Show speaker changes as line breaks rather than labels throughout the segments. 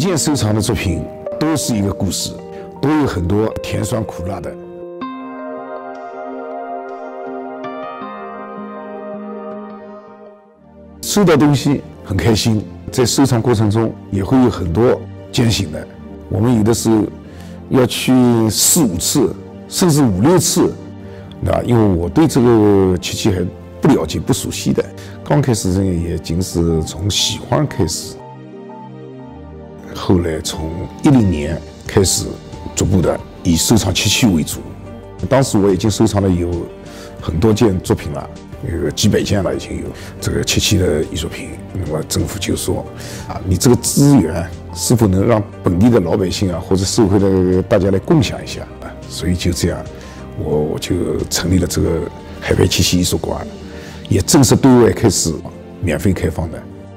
件收藏的作品都是一个故事，都有很多甜酸苦辣的。收到东西很开心，在收藏过程中也会有很多艰辛的。我们有的时候要去4、5次，甚至5、6次，那因为我对这个漆器还不了解、不熟悉的，刚开始也仅是从喜欢开始。 后来从10年开始，逐步的以收藏漆器为主。当时我已经收藏了有很多件作品了，有几百件了，已经有这个漆器的艺术品。那么政府就说你这个资源是否能让本地的老百姓或者社会的大家来共享一下所以就这样，我就成立了这个海派漆器艺术馆，也正式对外开始免费开放的。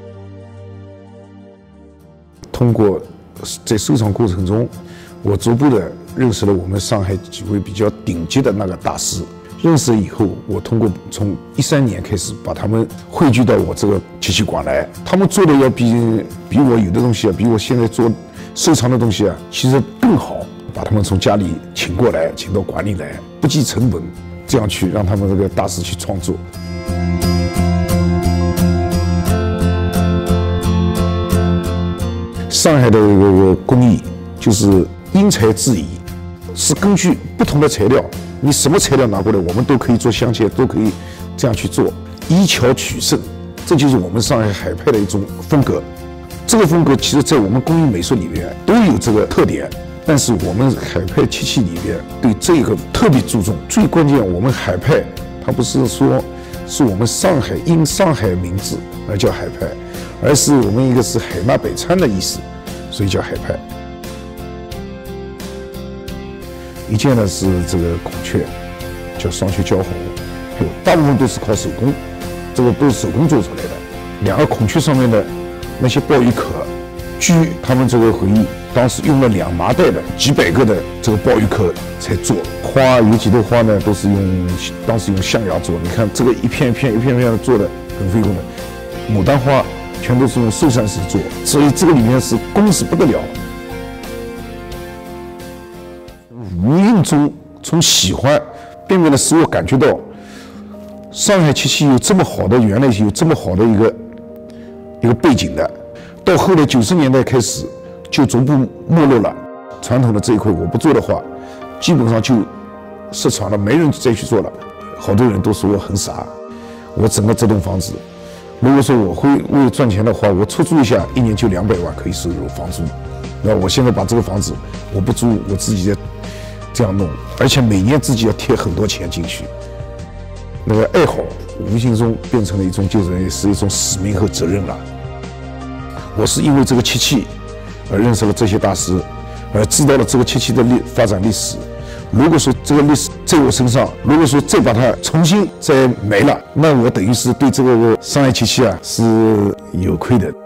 通过在收藏过程中，我逐步的认识了我们上海几位比较顶级的那个大师。认识了以后，我通过从13年开始把他们汇聚到我这个漆器馆来。他们做的要比我有的东西比我现在做收藏的东西其实更好。把他们从家里请过来，请到馆里来，不计成本，这样去让他们这个大师去创作。 上海的这个工艺就是因材制宜，是根据不同的材料，你什么材料拿过来，我们都可以做镶嵌，都可以这样去做，依巧取胜，这就是我们上海海派的一种风格。这个风格其实在我们工艺美术里面都有这个特点，但是我们海派漆器里面对这个特别注重。最关键，我们海派它不是说是我们上海因上海名字而叫海派，而是我们一个是海纳百川的意思。 所以叫海派。一件呢是这个孔雀，叫双雀焦红，大部分都是靠手工，这个都是手工做出来的。2个孔雀上面的那些鲍鱼壳，据他们这个回忆，当时用了2麻袋的几百个的这个鲍鱼壳才做。花有几朵花呢，都是当时用象牙做。你看这个一片一片的做的很费工的，牡丹花。 全都是用寿山石做，所以这个里面是工是不得了。无印中从喜欢变的使我感觉到，上海漆器有这么好的，原来有这么好的一个背景的。到后来90年代开始，就逐步没落了。传统的这一块我不做的话，基本上就失传了，没人再去做了。好多人都说我很傻，我整个这栋房子。 如果说我会为赚钱的话，我出租一下，1年就200万可以收入房租。那我现在把这个房子我不租，我自己这样弄，而且每年自己要贴很多钱进去。那个爱好无形中变成了一种，是一种使命和责任了。我是因为这个漆器而认识了这些大师，而知道了这个漆器的发展历史。 如果说这个历史在我身上，如果说再把它重新再没了，那我等于是对这个上海漆器是有亏的。